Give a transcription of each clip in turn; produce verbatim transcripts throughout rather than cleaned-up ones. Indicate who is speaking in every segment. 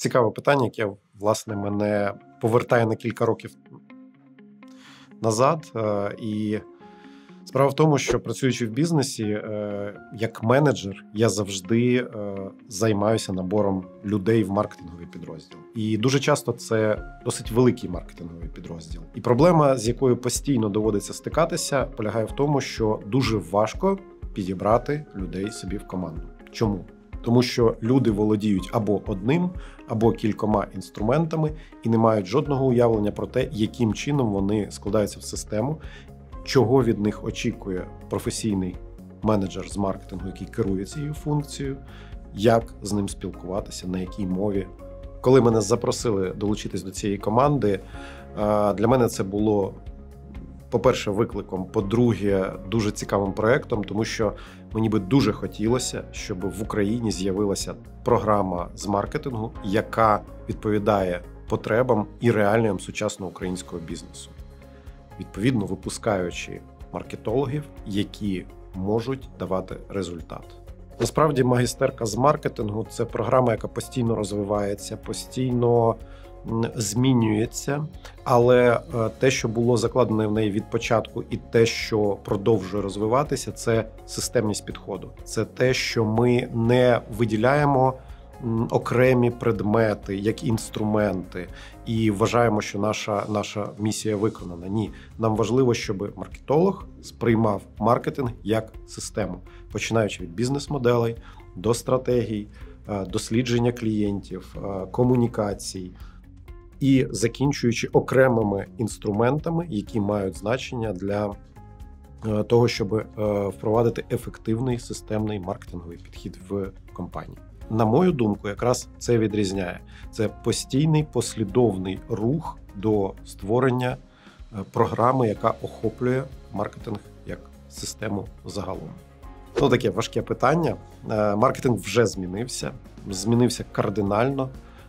Speaker 1: цікаве питання, яке, власне, мене повертає на кілька років назад. І справа в тому, що працюючи в бізнесі, як менеджер, я завжди займаюся набором людей в маркетинговий підрозділ. І дуже часто це досить великий маркетинговий підрозділ. І проблема, з якою постійно доводиться стикатися, полягає в тому, що дуже важко підібрати людей собі в команду. Чому? Тому що люди володіють або одним, або кількома інструментами і не мають жодного уявлення про те, яким чином вони складаються в систему, чого від них очікує професійний менеджер з маркетингу, який керує цією функцією, як з ним спілкуватися, на якій мові. Коли мене запросили долучитись до цієї команди, для мене це було, по-перше, викликом, по-друге, дуже цікавим проєктом, тому що мені би дуже хотілося, щоб в Україні з'явилася програма з маркетингу, яка відповідає потребам і реаліям сучасного українського бізнесу. Відповідно, випускаючи маркетологів, які можуть давати результат. Насправді, магістерка з маркетингу – це програма, яка постійно розвивається, постійно змінюється, але те, що було закладено в неї від початку, і те, що продовжує розвиватися, це системність підходу. Це те, що ми не виділяємо окремі предмети, як інструменти, і вважаємо, що наша, наша місія виконана. Ні, нам важливо, щоб маркетолог сприймав маркетинг як систему, починаючи від бізнес-моделей, до стратегій, дослідження клієнтів, комунікацій, і закінчуючи окремими інструментами, які мають значення для того, щоб впровадити ефективний системний маркетинговий підхід в компанії. На мою думку, якраз це відрізняє. Це постійний послідовний рух до створення програми, яка охоплює маркетинг як систему загалом. Ну, таке важке питання. Маркетинг вже змінився, змінився кардинально.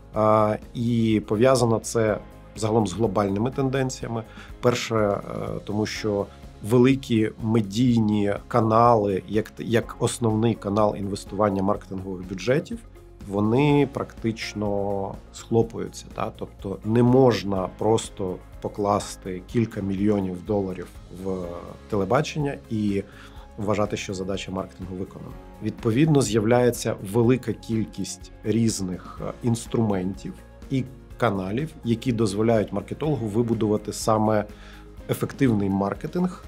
Speaker 1: І пов'язано це загалом з глобальними тенденціями. Перше, тому що великі медійні канали, як, як основний канал інвестування маркетингових бюджетів, вони практично схлопуються. Та? Тобто не можна просто покласти кілька мільйонів доларів в телебачення і вважати, що задача маркетингу виконана. Відповідно, з'являється велика кількість різних інструментів і каналів, які дозволяють маркетологу вибудувати саме ефективний маркетинг,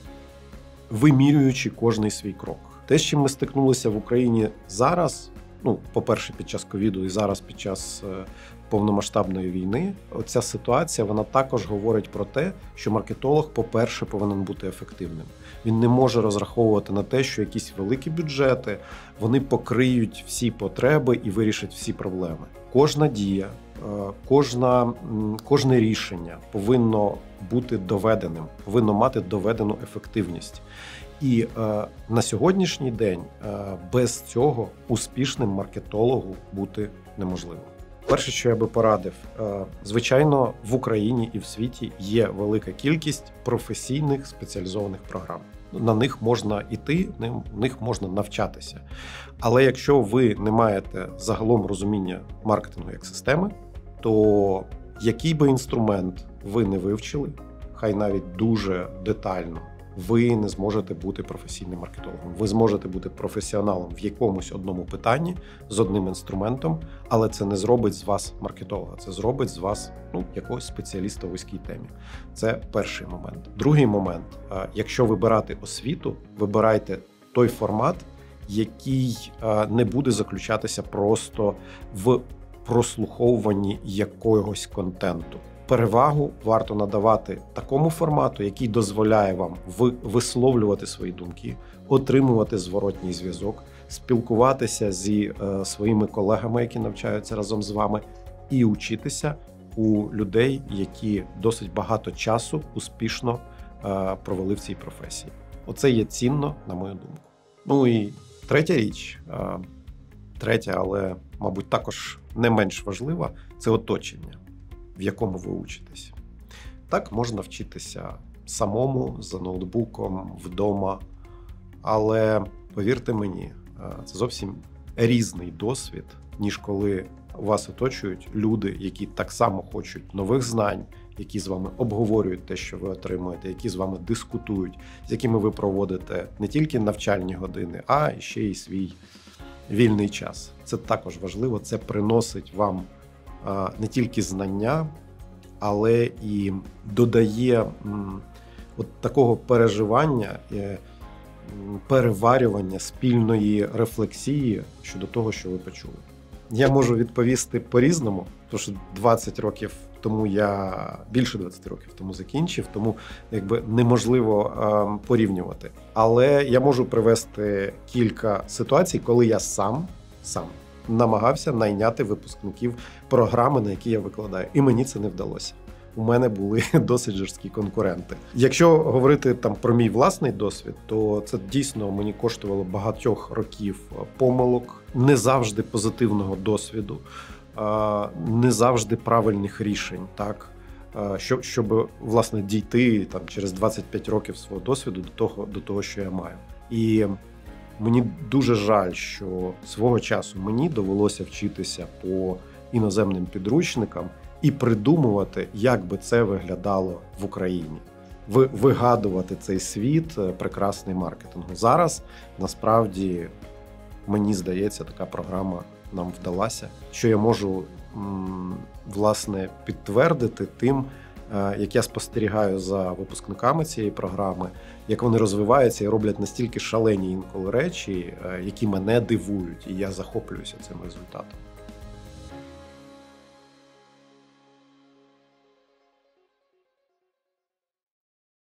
Speaker 1: вимірюючи кожний свій крок. Те, з чим ми стикнулися в Україні зараз, ну, по-перше, під час ковіду і зараз під час повномасштабної війни, оця ситуація, вона також говорить про те, що маркетолог, по-перше, повинен бути ефективним. Він не може розраховувати на те, що якісь великі бюджети, вони покриють всі потреби і вирішать всі проблеми. Кожна дія, кожна, кожне рішення повинно бути доведеним, повинно мати доведену ефективність. І е, на сьогоднішній день е, без цього успішним маркетологу бути неможливо. Перше, що я би порадив, е, звичайно, в Україні і в світі є велика кількість професійних спеціалізованих програм. На них можна йти, на них можна навчатися. Але якщо ви не маєте загалом розуміння маркетингу як системи, то який би інструмент ви не вивчили, хай навіть дуже детально, ви не зможете бути професійним маркетологом. Ви зможете бути професіоналом в якомусь одному питанні з одним інструментом, але це не зробить з вас маркетолога, це зробить з вас, ну, якогось спеціаліста в вузькій темі. Це перший момент. Другий момент. Якщо вибирати освіту, вибирайте той формат, який не буде заключатися просто в прослуховуванні якогось контенту. Перевагу варто надавати такому формату, який дозволяє вам висловлювати свої думки, отримувати зворотній зв'язок, спілкуватися зі е, своїми колегами, які навчаються разом з вами, і учитися у людей, які досить багато часу успішно е, провели в цій професії. Оце є цінно, на мою думку. Ну і третя річ, е, третя, але, мабуть, також не менш важлива, це оточення, в якому ви учитесь. Так, можна вчитися самому, за ноутбуком, вдома, але, повірте мені, це зовсім різний досвід, ніж коли вас оточують люди, які так само хочуть нових знань, які з вами обговорюють те, що ви отримуєте, які з вами дискутують, з якими ви проводите не тільки навчальні години, а ще й свій вільний час. Це також важливо, це приносить вам не тільки знання, але і додає от такого переживання, переварювання, спільної рефлексії щодо того, що ви почули. Я можу відповісти по-різному, тому що двадцять років тому я, більше двадцять років тому закінчив, тому якби неможливо е, порівнювати. Але я можу привести кілька ситуацій, коли я сам, сам намагався найняти випускників програми, на які я викладаю. І мені це не вдалося. У мене були досить жорсткі конкуренти. Якщо говорити там про мій власний досвід, то це дійсно мені коштувало багатьох років помилок, не завжди позитивного досвіду, не завжди правильних рішень, так, щоб, щоб власне дійти там через двадцять п'ять років свого досвіду до того, до того, що я маю. І мені дуже жаль, що свого часу мені довелося вчитися по іноземним підручникам і придумувати, як би це виглядало в Україні. Вигадувати цей світ прекрасний маркетингу. Зараз, насправді, мені здається, така програма нам вдалася, що я можу, власне, підтвердити тим, як я спостерігаю за випускниками цієї програми, як вони розвиваються і роблять настільки шалені інколи речі, які мене дивують, і я захоплююся цим результатом.